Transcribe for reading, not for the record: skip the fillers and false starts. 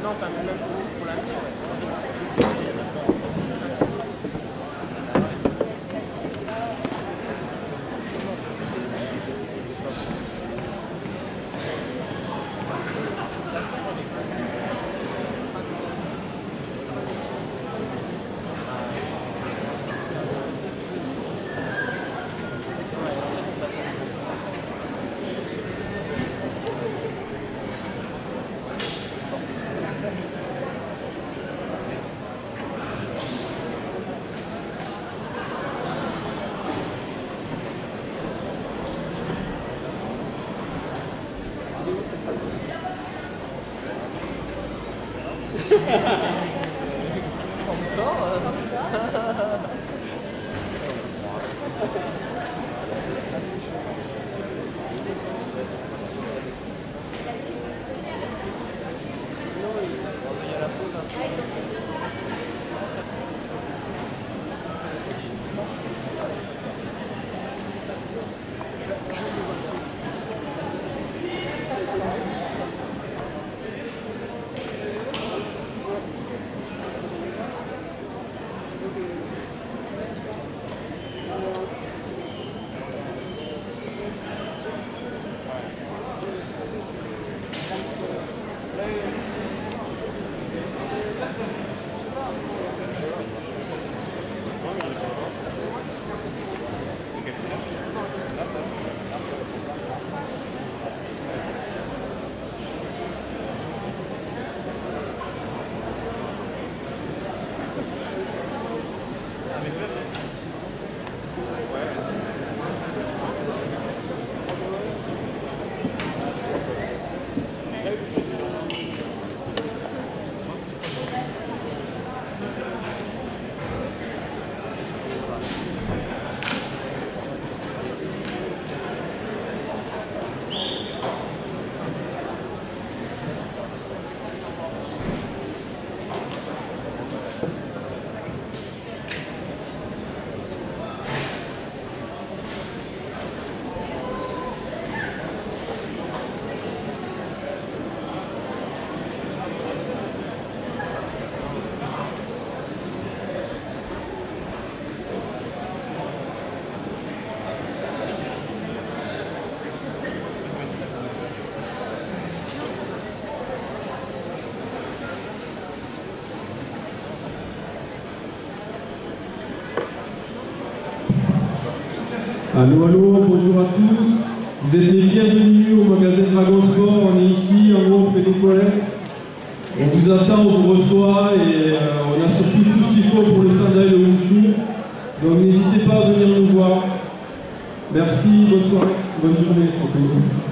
enfin, même pour l'avenir, ouais. Allô, allô, bonjour à tous. Vous êtes les bienvenus au magasin Dragon Sport. On est ici, en haut, près des toilettes. On vous attend, on vous reçoit et on a surtout tout ce qu'il faut pour le sanda et le wushu. Donc n'hésitez pas à venir nous voir. Merci, bonne soirée, bonne journée surtout.